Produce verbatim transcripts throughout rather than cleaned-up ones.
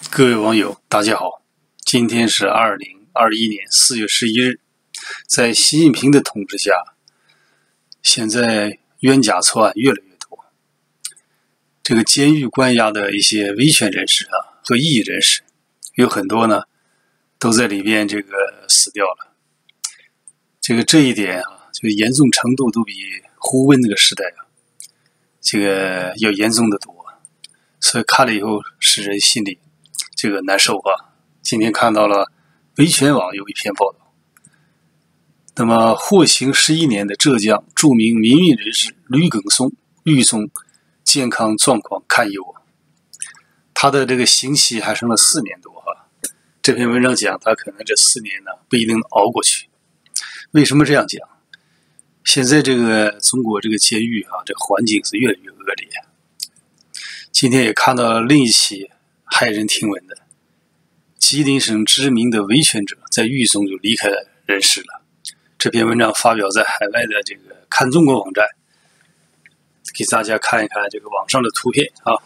各位网友，大家好，今天是二零二一年四月十一日，在习近平的统治下，现在冤假错案越来越多。这个监狱关押的一些维权人士啊和异议人士，有很多呢都在里边这个死掉了。这个这一点啊，这个严重程度都比胡温那个时代啊，这个要严重的多。所以看了以后，使人心里这个难受啊。今天看到了维权网有一篇报道，那么获刑十一年的浙江著名民运人士吕耿松狱中健康状况堪忧啊，他的这个刑期还剩了四年多啊。这篇文章讲他可能这四年呢不一定能熬过去。为什么这样讲？现在这个中国这个监狱啊，这个环境是越来越恶劣。今天也看到另一起骇人听闻的，吉林省知名的维权者在狱中就离开人世了。这篇文章发表在海外的这个看中国网站，给大家看一看这个网上的图片啊。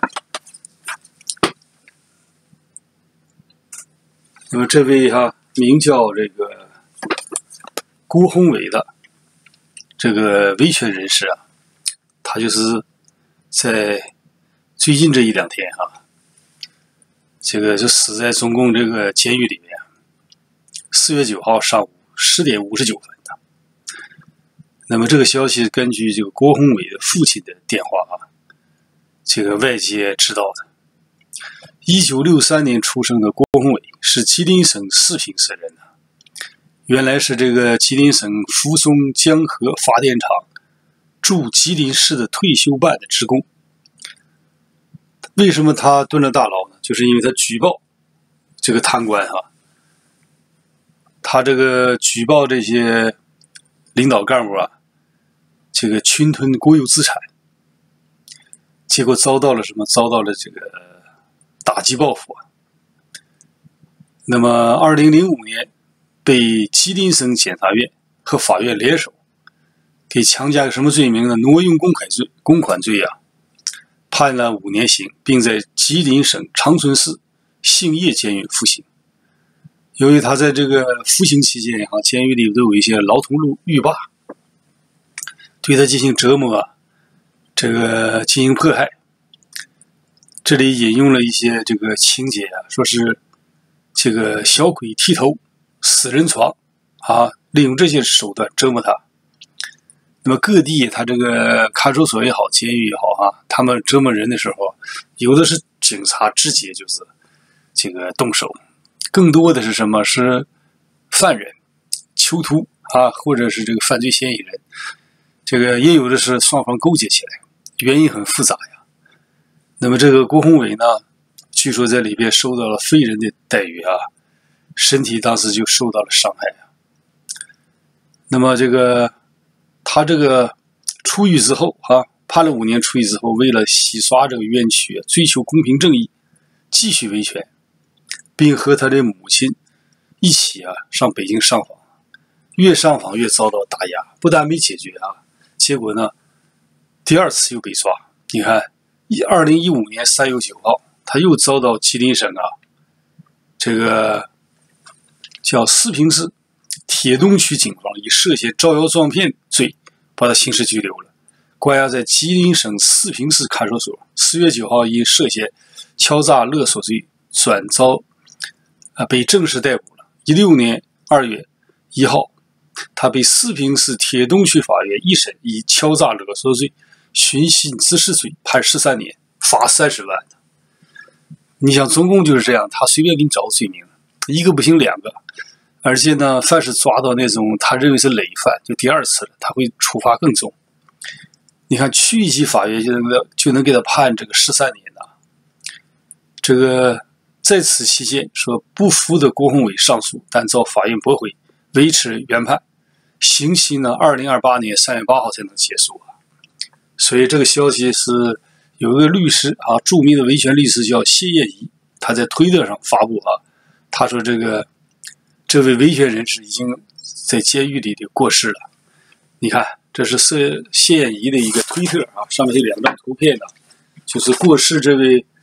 那么这位哈、啊、名叫这个郭宏伟的这个维权人士啊，他就是在最近这一两天啊，这个就死在中共这个监狱里面。四月九号上午十点五十九分的。那么这个消息根据这个郭宏伟的父亲的电话啊，这个外界知道的。一九六三年出生的郭宏伟是吉林省四平市人啊，原来是这个吉林省扶松江河发电厂驻吉林市的退休办的职工。为什么他蹲了大牢呢？就是因为他举报这个贪官啊，他这个举报这些领导干部啊，这个侵吞国有资产，结果遭到了什么？遭到了这个打击报复啊。那么二零零五年被吉林省检察院和法院联手给强加个什么罪名呢？挪用公款罪，公款罪啊。判了五年刑，并在吉林省长春市兴业监狱服刑。由于他在这个服刑期间啊，监狱里都有一些牢头狱霸，对他进行折磨啊，这个进行迫害。这里引用了一些这个情节啊，说是这个小鬼剃头、死人床啊，利用这些手段折磨他。那么各地他这个看守所也好，监狱也好啊，他们折磨人的时候，有的是警察直接就是这个动手，更多的是什么？是犯人、囚徒啊，或者是这个犯罪嫌疑人。这个也有的是双方勾结起来，原因很复杂呀。那么这个郭宏伟呢，据说在里边受到了非人的待遇啊，身体当时就受到了伤害啊。那么这个他这个出狱之后啊，判了五年出狱之后，为了洗刷这个冤屈，追求公平正义，继续维权，并和他的母亲一起啊上北京上访，越上访越遭到打压，不但没解决啊，结果呢，第二次又被抓。你看，二零一五年三月九号，他又遭到吉林省啊，这个叫四平市铁东区警方以涉嫌招摇撞骗罪把他刑事拘留了，关押在吉林省四平市看守所。四月九号因涉嫌敲诈勒索罪转遭啊被正式逮捕了。一六年二月一号，他被四平市铁东区法院一审以敲诈勒索罪、寻衅滋事罪判十三年，罚三十万。你想中共就是这样，他随便给你找个罪名，一个不行两个。而且呢，凡是抓到那种他认为是累犯，就第二次了，他会处罚更重。你看，区一级法院就能就能给他判这个十三年的。这个在此期间说不服的郭宏伟上诉，但遭法院驳回，维持原判。刑期呢，二零二八年三月八号才能结束啊。所以这个消息是有一个律师啊，著名的维权律师叫谢艳怡，他在推特上发布啊，他说这个。这位维权人士已经在监狱里的过世了。你看，这是谢艳怡的一个推特啊，上面有两张图片的，就是过世这位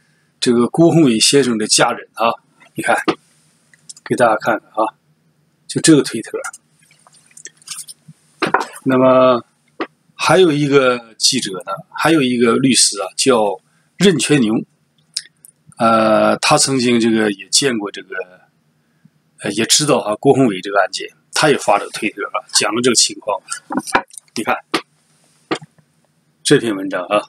这个郭宏伟先生的家人啊，你看，给大家看看啊，就这个推特。那么还有一个记者呢，还有一个律师啊，叫任全牛，呃，他曾经这个也见过这个，呃，也知道啊郭宏伟这个案件，他也发了推特啊，讲了这个情况。你看这篇文章啊。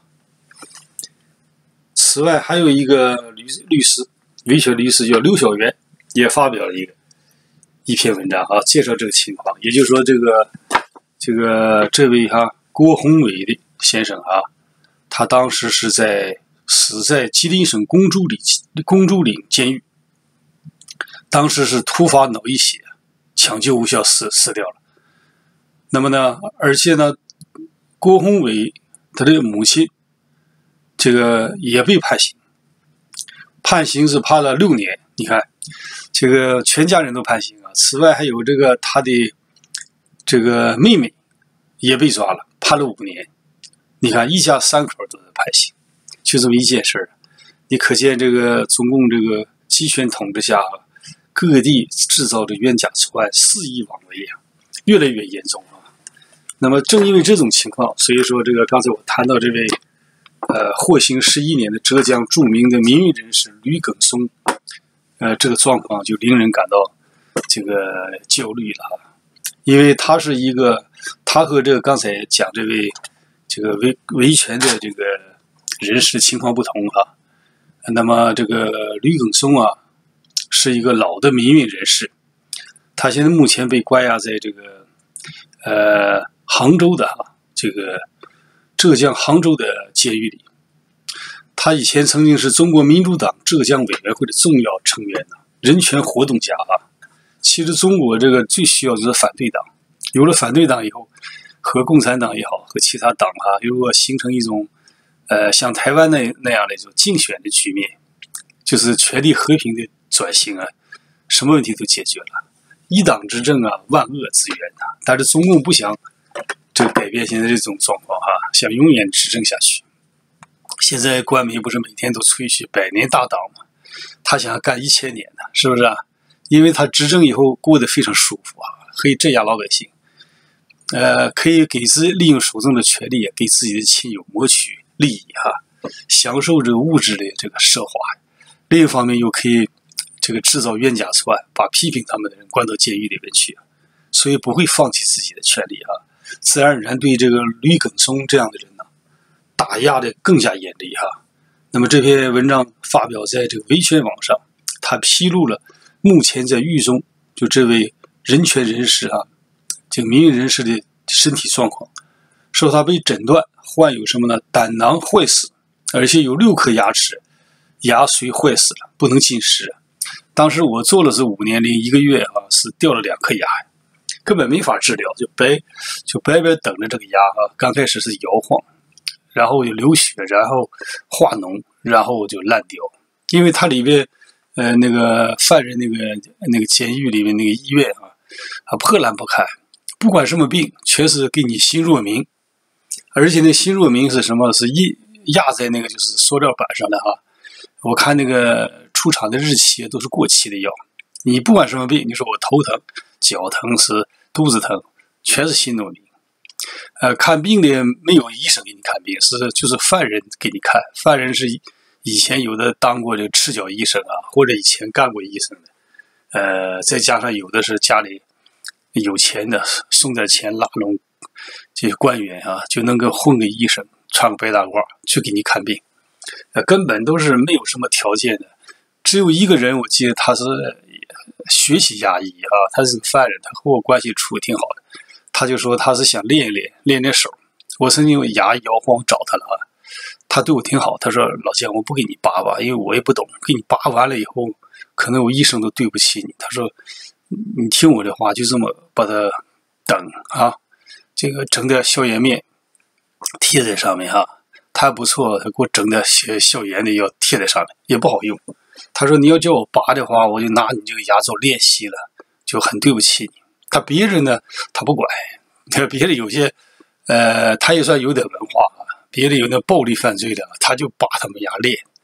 此外，还有一个律律师，维权律师叫刘晓元，也发表了一个一篇文章啊，介绍这个情况。也就是说，这个这个这位哈、啊、郭宏伟的先生啊，他当时是在死在吉林省公主岭公主岭监狱，当时是突发脑溢血，抢救无效死死掉了。那么呢，而且呢，郭宏伟他的母亲。这个也被判刑，判刑是判了六年。你看，这个全家人都判刑啊。此外，还有这个他的这个妹妹也被抓了，判了五年。你看，一家三口都在判刑，就这么一件事儿。你可见这个中共这个集权统治下，各地制造的冤假错案肆意妄为啊，越来越严重啊。那么，正因为这种情况，所以说这个刚才我谈到这位。呃，获刑十一年的浙江著名的民运人士吕耿松，呃，这个状况就令人感到这个焦虑了，因为他是一个，他和这个刚才讲这位这个维维权的这个人士情况不同啊。那么这个吕耿松啊，是一个老的民运人士，他现在目前被关押在这个呃杭州的啊这个。浙江杭州的监狱里，他以前曾经是中国民主党浙江委员会的重要成员呢，人权活动家啊。其实中国这个最需要的是反对党，有了反对党以后，和共产党也好，和其他党啊，如果形成一种呃像台湾那那样的一种竞选的局面，就是权力和平的转型啊，什么问题都解决了。一党执政啊，万恶之源啊。但是中共不想。这个改变现在这种状况哈、啊，想永远执政下去。现在官媒不是每天都吹嘘百年大党吗？他想要干一千年呢，是不是啊？因为他执政以后过得非常舒服啊，可以镇压老百姓，呃，可以给自己利用手中的权力，给自己的亲友谋取利益哈、啊，享受这个物质的这个奢华。另一方面又可以这个制造冤假错案，把批评他们的人关到监狱里面去，所以不会放弃自己的权利啊。自然而然对这个吕耿松这样的人呢，打压的更加严厉哈。那么这篇文章发表在这个维权网上，他披露了目前在狱中就这位人权人士啊，这个民运人士的身体状况，说他被诊断患有什么呢？胆囊坏死，而且有六颗牙齿牙髓坏死了，不能进食。当时我做了是五年零一个月啊，是掉了两颗牙。根本没法治疗，就白就白白等着这个牙啊，刚开始是摇晃，然后就流血，然后化脓，然后就烂掉。因为它里边，呃，那个犯人那个那个监狱里面那个医院啊，啊破烂不堪，不管什么病，全是给你新若明，而且那新若明是什么？是印压在那个就是塑料板上的哈。我看那个出厂的日期都是过期的药，你不管什么病，你说我头疼、脚疼是。肚子疼，全是新若明。呃，看病的没有医生给你看病，是就是犯人给你看。犯人是以前有的当过这个赤脚医生啊，或者以前干过医生的。呃，再加上有的是家里有钱的，送点钱拉拢这些官员啊，就能够混个医生，穿个白大褂去给你看病。呃，根本都是没有什么条件的。只有一个人，我记得他是。学习牙医啊，他是个犯人，他和我关系处得挺好的。他就说他是想练一练，练练手。我曾经牙摇晃找他了啊，他对我挺好。他说老姜，我不给你拔吧，因为我也不懂。给你拔完了以后，可能我医生都对不起你。他说你听我的话，就这么把它等啊，这个整点消炎面贴在上面哈、啊，他还不错，他给我整点消消炎的药贴在上面，也不好用。他说你要叫我拔的话，我就拿你这个牙做练习了，就很对不起你。他别人呢，他不管，别的有些，呃，他也算有点文化啊。别的有那暴力犯罪的，他就拔他们牙练，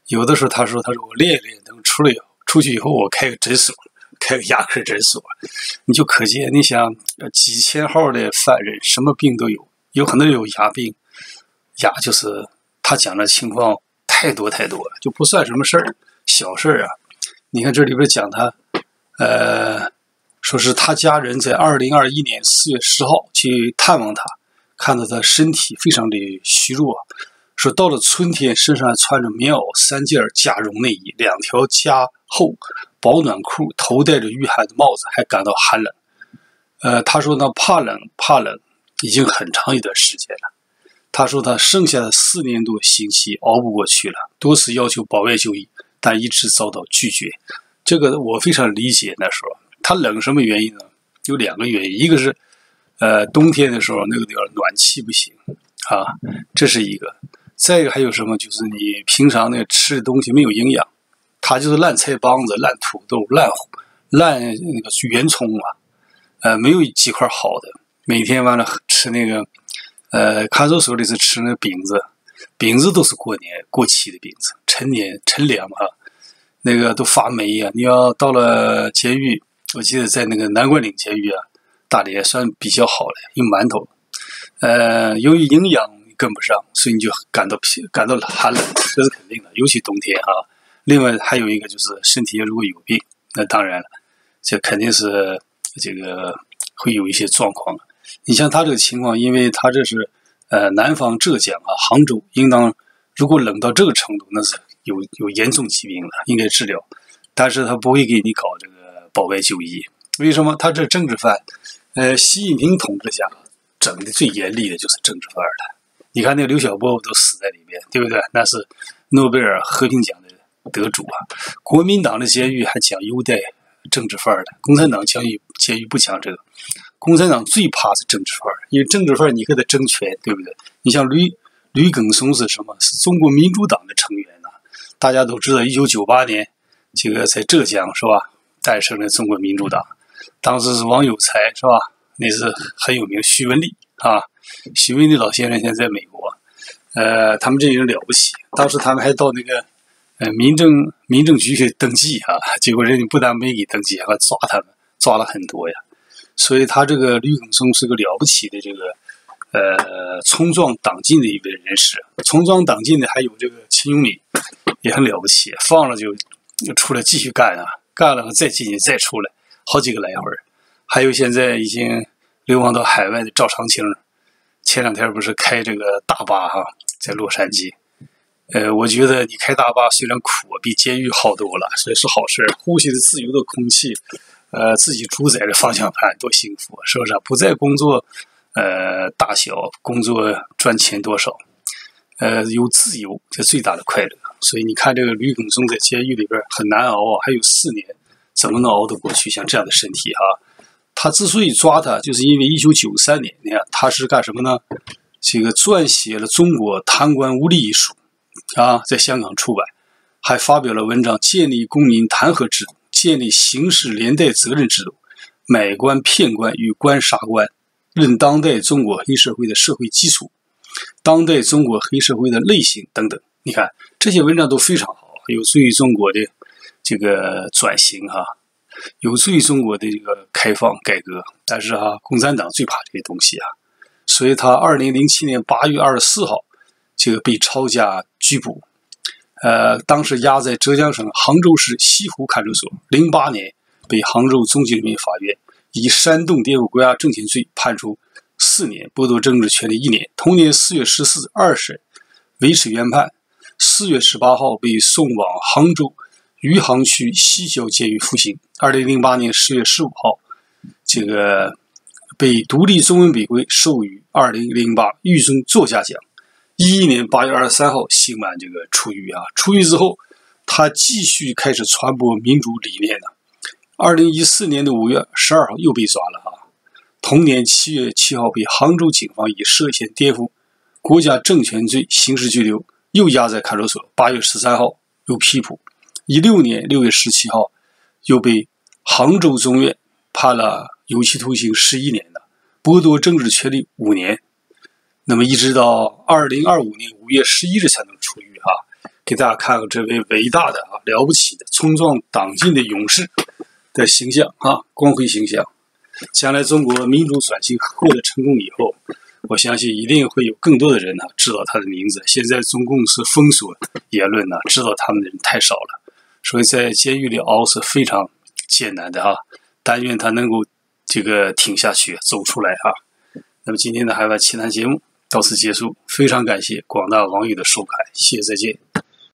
有的时候他说他说我练一练，等出了以后出去以后我开个诊所，开个牙科诊所，你就可见你想几千号的犯人什么病都有，有很多人有牙病，牙就是他讲的情况太多太多了，就不算什么事儿，小事啊。你看这里边讲他呃说是他家人在二零二一年四月十号去探望他，看到他身体非常的虚弱，说到了春天身上穿着棉袄三件加绒内衣，两条加厚保暖裤，头戴着御寒的帽子，还感到寒冷。呃，他说呢，怕冷怕冷已经很长一段时间了。他说他剩下的四年多星期熬不过去了，多次要求保外就医，但一直遭到拒绝。这个我非常理解。那时候他冷什么原因呢？有两个原因，一个是呃冬天的时候那个地方暖气不行啊，这是一个。再一个还有什么？就是你平常那个吃的东西没有营养，他就是烂菜帮子、烂土豆、烂烂那个圆葱啊，呃，没有几块好的。每天完了吃那个，呃，看守所里是吃那个饼子，饼子都是过年过期的饼子，陈年陈粮啊，那个都发霉啊。你要到了监狱，我记得在那个南关岭监狱啊，大连算比较好的，有馒头，呃，由于营养跟不上，所以你就感到感到寒冷，这是肯定的，尤其冬天啊。另外还有一个就是身体如果有病，那当然了，这肯定是这个会有一些状况。你像他这个情况，因为他这是呃南方浙江啊杭州，应当如果冷到这个程度，那是有有严重疾病了，应该治疗，但是他不会给你搞这个保外就医。为什么？他这政治犯，呃，习近平统治下整的最严厉的就是政治犯了。你看那个刘晓波都死在里面，对不对？那是诺贝尔和平奖的得主啊。国民党的监狱还讲优待政治犯的，共产党监狱监狱不讲这个。共产党最怕是政治犯，因为政治犯你和他争权，对不对？你像吕吕耿松是什么？是中国民主党的成员呐、啊。大家都知道，一九九八年这个在浙江是吧，诞生了中国民主党。当时是王有才是吧？那是很有名，许文丽啊。许文丽老先生现在在美国，呃，他们这些人了不起。当时他们还到那个呃民政民政局去登记啊，结果人家不但没给登记，还抓他们，抓了很多呀。所以他这个吕耿松是个了不起的这个呃冲撞党禁的一位人士。冲撞党禁的还有这个秦永敏，也很了不起，放了就出来继续干啊，干了再进去再出来，好几个来回。还有现在已经流亡到海外的赵长青。前两天不是开这个大巴哈、啊，在洛杉矶，呃，我觉得你开大巴虽然苦，比监狱好多了，所以是好事。呼吸着自由的空气，呃，自己主宰着方向盘，多幸福，是不是？不再工作，呃，大小工作赚钱多少，呃，有自由，这最大的快乐。所以你看，这个吕耿松在监狱里边很难熬啊，还有四年，怎么能熬得过去？像这样的身体哈、啊。他之所以抓他，就是因为一九九三年，你看他是干什么呢？这个撰写了《中国贪官污吏》一书，啊，在香港出版，还发表了文章，建立公民弹劾制度，建立刑事连带责任制度，买官骗官与官杀官，论当代中国黑社会的社会基础，当代中国黑社会的类型等等。你看这些文章都非常好，有助于中国的这个转型哈、啊。有助于中国的这个开放改革，但是哈、啊，共产党最怕这些东西啊，所以他二零零七年八月二十四号，这个被抄家拘捕，呃，当时押在浙江省杭州市西湖看守所。零八年被杭州中级人民法院以煽动颠覆国家政权罪判处四年，剥夺政治权利一年。同年四月十四二审维持原判，四月十八号被送往杭州余杭区西郊监狱服刑。二零零八年十月十五号，这个被独立中文笔会授予二零零八狱中作家奖。一一年八月二十三号刑满这个出狱啊，出狱之后，他继续开始传播民主理念呢。二零一四年的五月十二号又被抓了啊。同年七月七号被杭州警方以涉嫌颠覆国家政权罪刑事拘留，又押在看守所。八月十三号又批捕。一六年六月十七号。又被杭州中院判了有期徒刑十一年的，剥夺政治权利五年。那么一直到二零二五年五月十一日才能出狱啊。 给大家看看这位伟大的啊、了不起的、冲撞党禁的勇士的形象啊，光辉形象。将来中国民主转型获得成功以后，我相信一定会有更多的人呢、啊、知道他的名字。现在中共是封锁言论呢、啊，知道他们的人太少了，所以在监狱里熬是非常艰难的啊。但愿他能够这个挺下去，走出来啊。那么今天的海外奇谈节目到此结束，非常感谢广大网友的收看，谢谢再见。